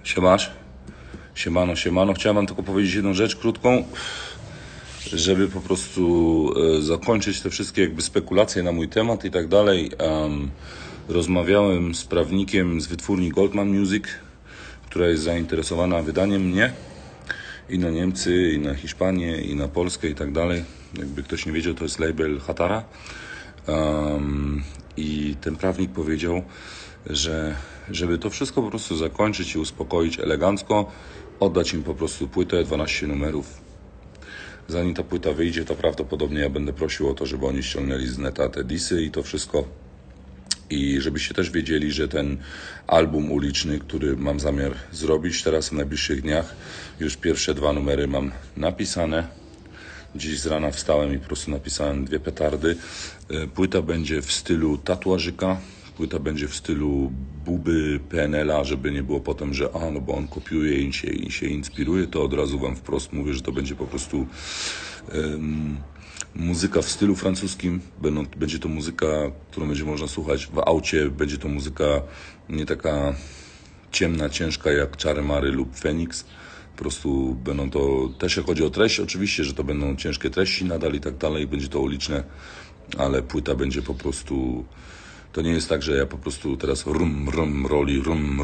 Siemasz. Siemano, siemano. Chciałem wam tylko powiedzieć jedną rzecz krótką, żeby po prostu zakończyć te wszystkie jakby spekulacje na mój temat i tak dalej. Rozmawiałem z prawnikiem z wytwórni Goldman Music, która jest zainteresowana wydaniem mnie i na Niemcy, i na Hiszpanię, i na Polskę i tak dalej. Jakby ktoś nie wiedział, to jest label Hatara. I ten prawnik powiedział, że żeby to wszystko po prostu zakończyć i uspokoić elegancko, oddać im po prostu płytę, 12 numerów. Zanim ta płyta wyjdzie, to prawdopodobnie ja będę prosił o to, żeby oni ściągnęli z neta te disy i to wszystko. I żebyście też wiedzieli, że ten album uliczny, który mam zamiar zrobić teraz w najbliższych dniach, już pierwsze 2 numery mam napisane. Dziś z rana wstałem i po prostu napisałem 2 petardy. Płyta będzie w stylu tatuażyka. Płyta będzie w stylu Buby, PNL-a, żeby nie było potem, że no bo on kopiuje i się inspiruje, to od razu wam wprost mówię, że to będzie po prostu muzyka w stylu francuskim. Będzie to muzyka, którą będzie można słuchać w aucie. Będzie to muzyka nie taka ciemna, ciężka jak Czary Mary lub Phoenix. Po prostu będą to, też jak chodzi o treść, oczywiście, że to będą ciężkie treści nadal i tak dalej, będzie to uliczne, ale płyta będzie po prostu, to nie jest tak, że ja po prostu teraz roli,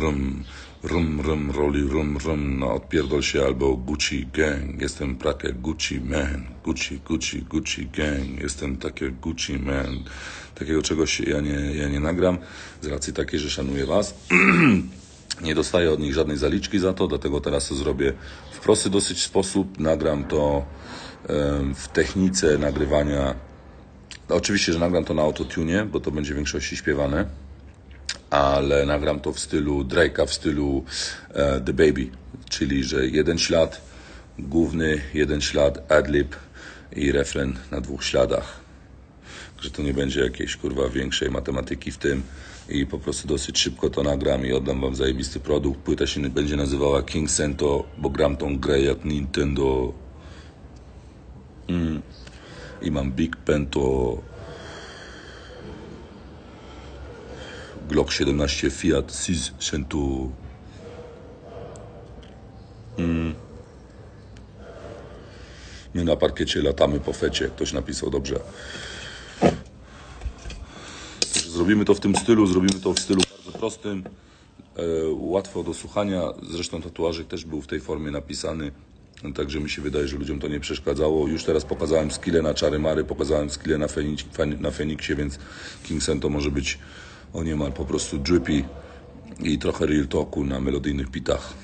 no odpierdol się albo Gucci Gang, jestem takie Gucci Man, Gucci Gang, jestem takie Gucci Man, takiego czegoś ja nie nagram, z racji takiej, że szanuję was. Nie dostaję od nich żadnej zaliczki za to, dlatego teraz to zrobię w prosty dosyć sposób. Nagram to w technice nagrywania. Oczywiście, że nagram to na autotune, bo to będzie w większości śpiewane, ale nagram to w stylu Drake'a, w stylu The Baby, czyli że 1 ślad główny, 1 ślad adlib i refren na 2 śladach. Że to nie będzie jakiejś większej matematyki w tym i po prostu dosyć szybko to nagram i oddam wam zajebisty produkt. Płyta się będzie nazywała King Sento, bo gram tą grę jak Nintendo. I mam Big Pento, Glock 17 Fiat 600. My na parkiecie latamy po fecie, ktoś napisał dobrze. Zrobimy to w tym stylu, zrobimy to w stylu bardzo prostym, łatwo do słuchania. Zresztą tatuażyk też był w tej formie napisany, także mi się wydaje, że ludziom to nie przeszkadzało. Już teraz pokazałem skille na Czary Mary, pokazałem skille na Feniksie, więc King Sento może być o niemal po prostu drippy i trochę real talku na melodyjnych bitach.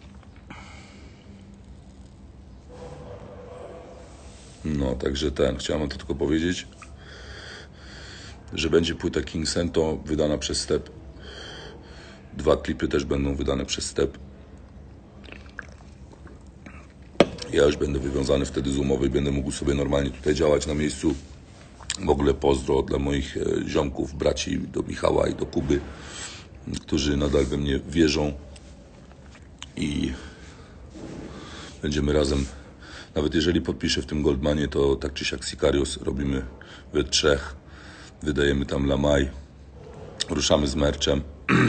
No, także chciałem to tylko powiedzieć, że będzie płyta King Sento wydana przez Step. 2 klipy też będą wydane przez Step. Ja już będę wywiązany wtedy z umowy i będę mógł sobie normalnie tutaj działać na miejscu. W ogóle pozdro dla moich ziomków, braci, do Michała i do Kuby, którzy nadal we mnie wierzą i będziemy razem. Nawet jeżeli podpiszę w tym Goldmanie, to tak czy siak Sicarius robimy we 3. Wydajemy tam Lamaj, ruszamy z merchem.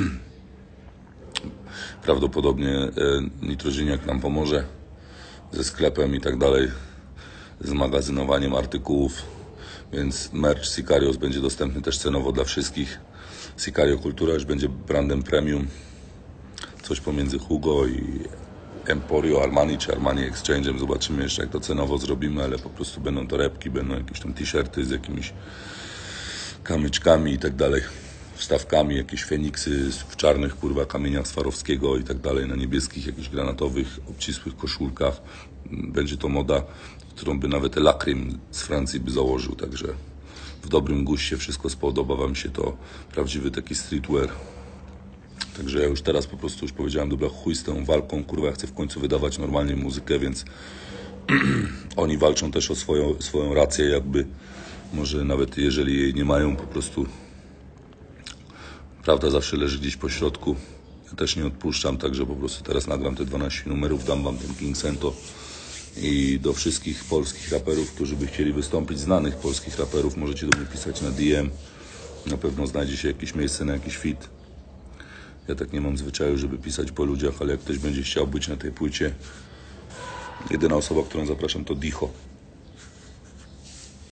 Prawdopodobnie Nitrozyniak nam pomoże ze sklepem i tak dalej, z magazynowaniem artykułów, więc merch Sicarius będzie dostępny też cenowo dla wszystkich. Sicario Kultura już będzie brandem premium, coś pomiędzy Hugo i Emporio Armani czy Armani Exchange'em. Zobaczymy jeszcze, jak to cenowo zrobimy, ale po prostu będą torebki, będą jakieś tam t-shirty z jakimiś kamyczkami i tak dalej, wstawkami, jakieś Feniksy w czarnych kamieniach Swarowskiego i tak dalej, na niebieskich, jakichś granatowych, obcisłych koszulkach. Będzie to moda, którą by nawet Lacrim z Francji by założył, także w dobrym guście wszystko spodoba wam się to, prawdziwy taki streetwear. Także ja już teraz po prostu już powiedziałem, dobra, chuj z tą walką, ja chcę w końcu wydawać normalnie muzykę, więc oni walczą też o swoją rację jakby. Może nawet jeżeli jej nie mają, po prostu prawda zawsze leży gdzieś po środku. Ja też nie odpuszczam, także po prostu teraz nagram te 12 numerów, dam wam ten King Sento i do wszystkich polskich raperów, którzy by chcieli wystąpić, znanych polskich raperów, możecie do mnie pisać na DM. Na pewno znajdzie się jakieś miejsce na jakiś feat. Ja tak nie mam zwyczaju, żeby pisać po ludziach, ale jak ktoś będzie chciał być na tej płycie, jedyna osoba, którą zapraszam, to Dicho.